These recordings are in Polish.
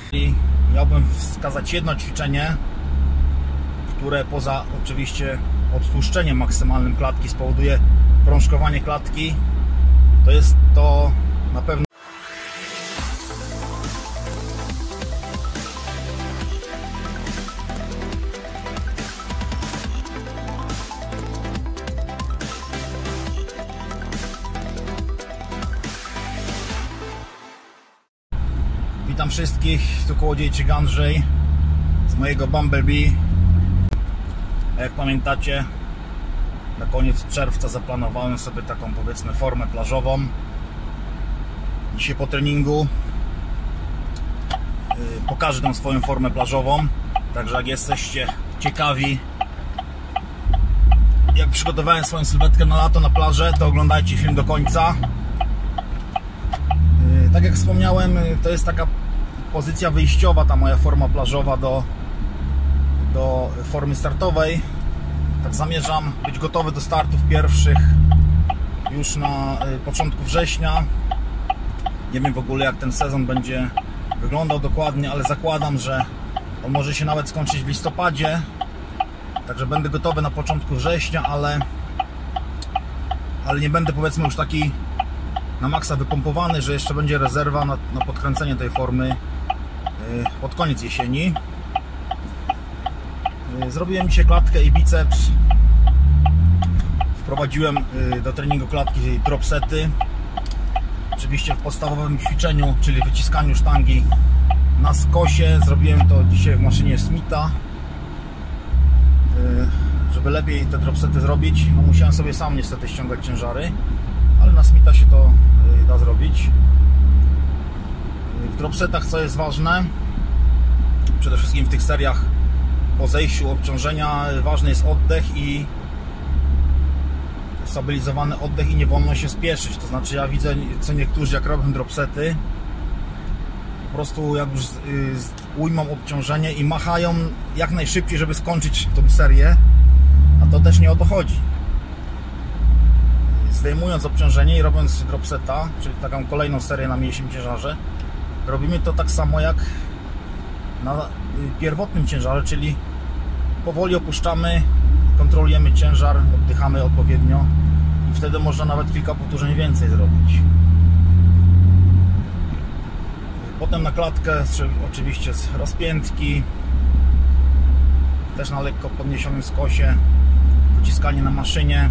I miałbym wskazać jedno ćwiczenie, które poza oczywiście odtłuszczeniem maksymalnym klatki spowoduje prążkowanie klatki. To jest to na pewno Witam wszystkich, tu Kołodziejczyk Andrzej z mojego Bumblebee. Jak pamiętacie, na koniec czerwca zaplanowałem sobie taką, powiedzmy, formę plażową. Dzisiaj po treningu pokażę tą swoją formę plażową. Także jak jesteście ciekawi, jak przygotowałem swoją sylwetkę na lato na plażę, to oglądajcie film do końca. Tak jak wspomniałem, to jest taka pozycja wyjściowa, ta moja forma plażowa do formy startowej. Tak zamierzam być gotowy do startów pierwszych już na początku września. Nie wiem w ogóle, jak ten sezon będzie wyglądał dokładnie, ale zakładam, że on może się nawet skończyć w listopadzie. Także będę gotowy na początku września, ale nie będę, powiedzmy, już taki na maksa wypompowany, że jeszcze będzie rezerwa na podkręcenie tej formy pod koniec jesieni. Zrobiłem dzisiaj klatkę i biceps. Wprowadziłem do treningu klatki drop sety. Oczywiście w podstawowym ćwiczeniu, czyli wyciskaniu sztangi na skosie. Zrobiłem to dzisiaj w maszynie Smitha. Żeby lepiej te drop sety zrobić, no musiałem sobie sam niestety ściągać ciężary, ale na Smitha się to da zrobić. W dropsetach, co jest ważne, przede wszystkim w tych seriach po zejściu obciążenia, ważny jest oddech i stabilizowany oddech i nie wolno się spieszyć. To znaczy, ja widzę, co niektórzy, jak robią dropsety, po prostu jak już ujmą obciążenie i machają jak najszybciej, żeby skończyć tą serię, a to też nie o to chodzi. Zdejmując obciążenie i robiąc dropseta, czyli taką kolejną serię na mniejszym ciężarze, robimy to tak samo jak na pierwotnym ciężarze, czyli powoli opuszczamy, kontrolujemy ciężar, oddychamy odpowiednio i wtedy można nawet kilka powtórzeń więcej zrobić. Potem na klatkę, oczywiście z rozpiętki, też na lekko podniesionym skosie, wyciskanie na maszynie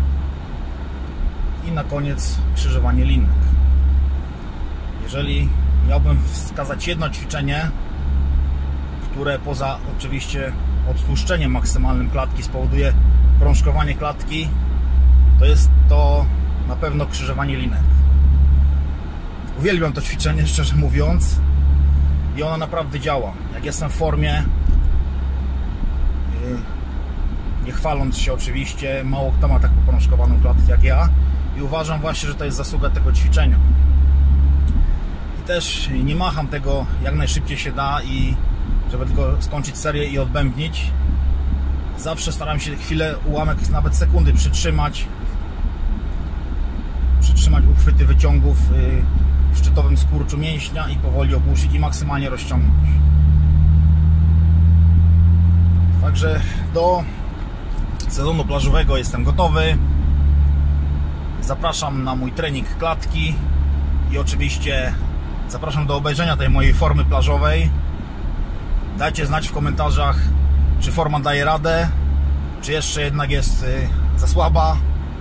i na koniec krzyżowanie linek. Jeżeli miałbym wskazać jedno ćwiczenie, które poza oczywiście odtłuszczeniem maksymalnym klatki spowoduje prążkowanie klatki, to jest to na pewno krzyżowanie linek. Uwielbiam to ćwiczenie, szczerze mówiąc, i ono naprawdę działa. Jak jestem w formie, nie chwaląc się oczywiście, mało kto ma tak poprążkowaną klatkę jak ja, i uważam właśnie, że to jest zasługa tego ćwiczenia. I też nie macham tego jak najszybciej się da, i żeby tylko skończyć serię i odbębnić. Zawsze staram się chwilę, ułamek, nawet sekundy przytrzymać uchwyty wyciągów w szczytowym skurczu mięśnia i powoli opuścić i maksymalnie rozciągnąć. Także do sezonu plażowego jestem gotowy. Zapraszam na mój trening klatki i oczywiście zapraszam do obejrzenia tej mojej formy plażowej. Dajcie znać w komentarzach, czy forma daje radę, czy jeszcze jednak jest za słaba.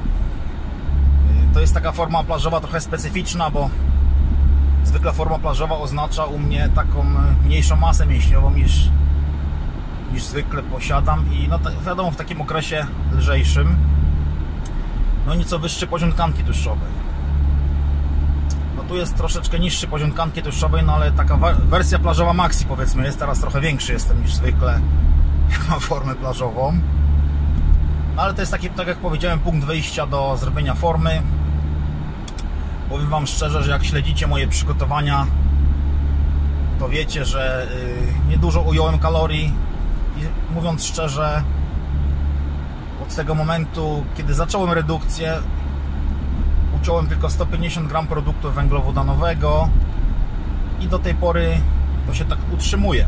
To jest taka forma plażowa trochę specyficzna, bo zwykle forma plażowa oznacza u mnie taką mniejszą masę mięśniową niż zwykle posiadam, i no wiadomo, w takim okresie lżejszym, no nieco wyższy poziom tkanki tłuszczowej. No tu jest troszeczkę niższy poziom tkanki tłuszczowej, no ale taka wersja plażowa maxi, powiedzmy, jest teraz trochę większy jestem niż zwykle, jak mam formę plażową. No ale to jest taki, tak jak powiedziałem, punkt wyjścia do zrobienia formy. Powiem Wam szczerze, że jak śledzicie moje przygotowania, to wiecie, że niedużo ująłem kalorii i mówiąc szczerze, od tego momentu, kiedy zacząłem redukcję, uciąłem tylko 150 gram produktu węglowodanowego i do tej pory to się tak utrzymuje.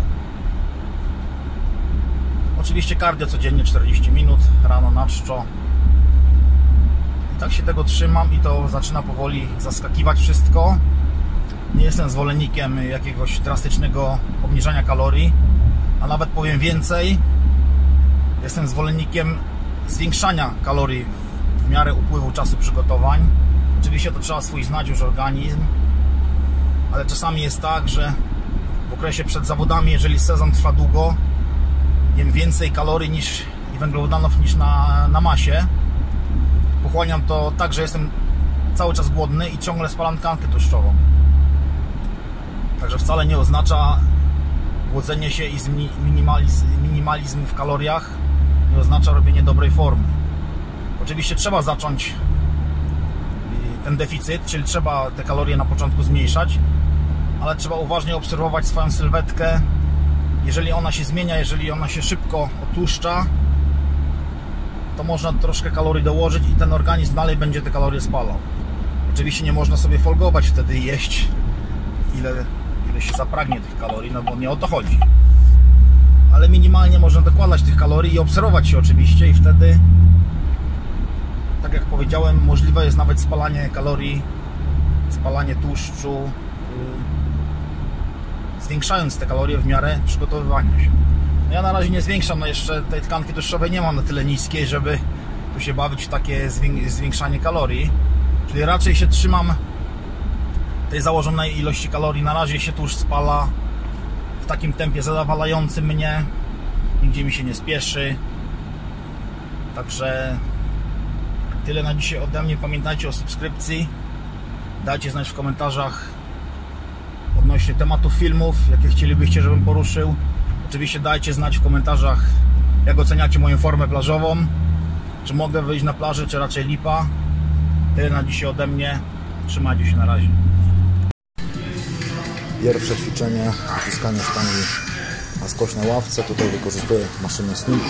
Oczywiście cardio codziennie 40 minut, rano na czczo. I tak się tego trzymam i to zaczyna powoli zaskakiwać wszystko. Nie jestem zwolennikiem jakiegoś drastycznego obniżania kalorii, a nawet powiem więcej, jestem zwolennikiem zwiększania kalorii w miarę upływu czasu przygotowań. Oczywiście to trzeba swój znać już organizm, ale czasami jest tak, że w okresie przed zawodami, jeżeli sezon trwa długo, jem więcej kalorii i węglowodanów niż na masie. Pochłaniam to tak, że jestem cały czas głodny i ciągle spalam tkankę tłuszczową. Także wcale nie oznacza głodzenie się i minimalizmu w kaloriach, nie oznacza robienie dobrej formy. Oczywiście trzeba zacząć ten deficyt, czyli trzeba te kalorie na początku zmniejszać, ale trzeba uważnie obserwować swoją sylwetkę. Jeżeli ona się zmienia, jeżeli ona się szybko otłuszcza, to można troszkę kalorii dołożyć i ten organizm dalej będzie te kalorie spalał. Oczywiście nie można sobie folgować wtedy i jeść ile się zapragnie tych kalorii, no bo nie o to chodzi. Ale minimalnie można dokładać tych kalorii i obserwować się oczywiście i wtedy, tak jak powiedziałem, możliwe jest nawet spalanie kalorii, spalanie tłuszczu, zwiększając te kalorie w miarę przygotowywania się. Ja na razie nie zwiększam, no jeszcze tej tkanki tłuszczowej nie mam na tyle niskiej, żeby tu się bawić w takie zwiększanie kalorii. Czyli raczej się trzymam tej założonej ilości kalorii. Na razie się tłuszcz spala w takim tempie zadowalającym mnie. Nigdzie mi się nie spieszy. Także tyle na dzisiaj ode mnie. Pamiętajcie o subskrypcji. Dajcie znać w komentarzach odnośnie tematów filmów, jakie chcielibyście, żebym poruszył. Oczywiście dajcie znać w komentarzach, jak oceniacie moją formę plażową. Czy mogę wyjść na plaży, czy raczej lipa. Tyle na dzisiaj ode mnie. Trzymajcie się, na razie. Pierwsze ćwiczenie, naciskanie sztangi na skośnej ławce. Tutaj wykorzystuję maszynę Smith.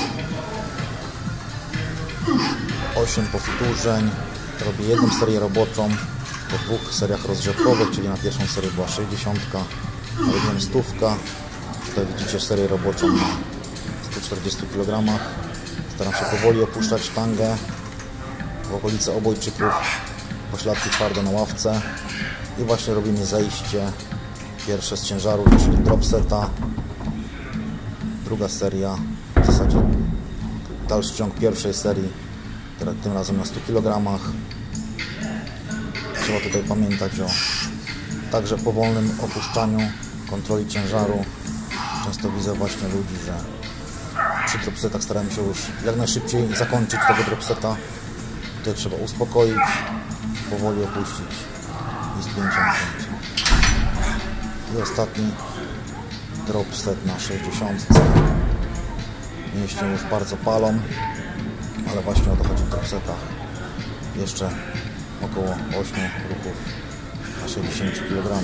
8 powtórzeń. Robię jedną serię roboczą po 2 seriach rozgrzewkowych, czyli na pierwszą serię była 60, na drugą 100. Tutaj widzicie serię roboczą na 140 kg. Staram się powoli opuszczać sztangę w okolice obojczyków, pośladki twarde na ławce i właśnie robimy zejście pierwsze z ciężaru, czyli drop seta. Druga seria, w zasadzie dalszy ciąg pierwszej serii, tym razem na 100 kg. Trzeba tutaj pamiętać o także powolnym opuszczaniu, kontroli ciężaru. Często widzę właśnie ludzi, że przy dropsetach staramy się już jak najszybciej zakończyć tego dropseta. Tutaj trzeba uspokoić, powoli opuścić i spięciem końcu. I ostatni dropset na 60. Mięśnie już bardzo palą, ale właśnie o to chodzi w dropsetach. Jeszcze około 8 ruchów na 60 kg.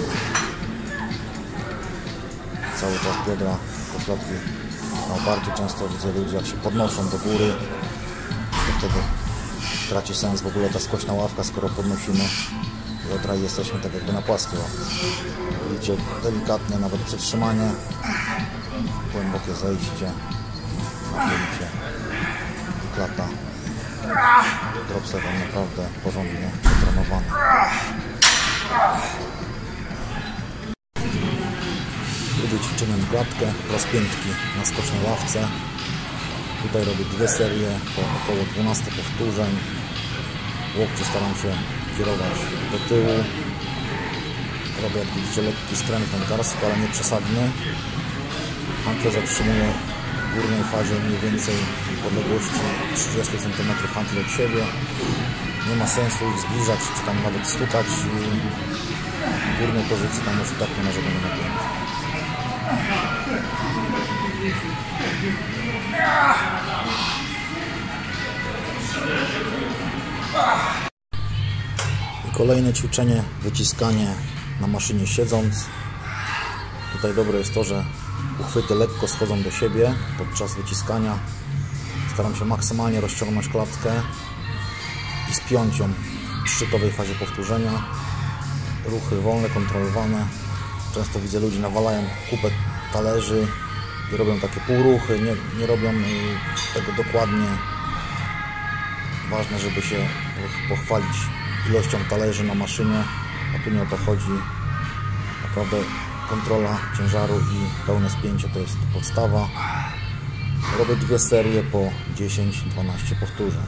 Cały czas biodra, pośladki na oparciu. Często widzę ludzi, jak się podnoszą do góry, to wtedy traci sens w ogóle ta skośna ławka, skoro podnosimy biodra i jesteśmy tak jakby na płaskiej ławce. Widzicie, delikatnie, nawet przytrzymanie, głębokie zejście, napięcie, klata. Dropset naprawdę porządnie przetrenowany. Drugie ćwiczenie na klatkę, rozpiętki na skocznej ławce. Tutaj robię 2 serie po około 12 powtórzeń. Łokcie staram się kierować do tyłu. Robię, jak widzicie, lekki skręt wędkarski, ale nie przesadny. Hantle zatrzymuję w górnej fazie mniej więcej w odległości 30 cm hantle od siebie. Nie ma sensu ich zbliżać, czy tam nawet stukać. W górnej pozycji tam już i tak nie ma żadnego napięcia. I kolejne ćwiczenie, wyciskanie na maszynie siedząc. Tutaj dobre jest to, że uchwyty lekko schodzą do siebie podczas wyciskania. Staram się maksymalnie rozciągnąć klatkę i spiąć ją w szczytowej fazie powtórzenia. Ruchy wolne, kontrolowane. Często widzę, ludzi nawalają kupę talerzy i robią takie półruchy, nie robią tego dokładnie. Ważne, żeby się pochwalić ilością talerzy na maszynie, a tu nie o to chodzi. Naprawdę kontrola ciężaru i pełne spięcie to jest podstawa. Robię 2 serie po 10-12 powtórzeń.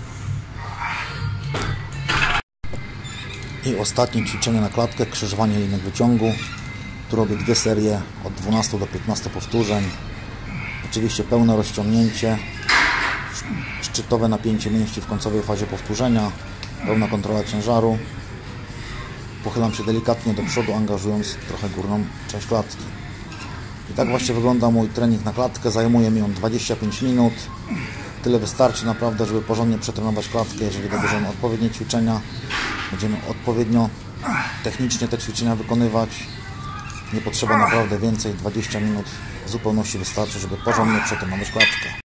I ostatnie ćwiczenie na klatkę, krzyżowanie linek wyciągu. Tu robię 2 serie od 12 do 15 powtórzeń. Oczywiście pełne rozciągnięcie, szczytowe napięcie mięśni w końcowej fazie powtórzenia, pełna kontrola ciężaru. Pochylam się delikatnie do przodu, angażując trochę górną część klatki. I tak właśnie wygląda mój trening na klatkę. Zajmuje mi on 25 minut. Tyle wystarczy naprawdę, żeby porządnie przetrenować klatkę. Jeżeli dobierzemy odpowiednie ćwiczenia, będziemy odpowiednio technicznie te ćwiczenia wykonywać. Nie potrzeba naprawdę więcej, 20 minut w zupełności wystarczy, żeby porządnie przetrenować klatkę.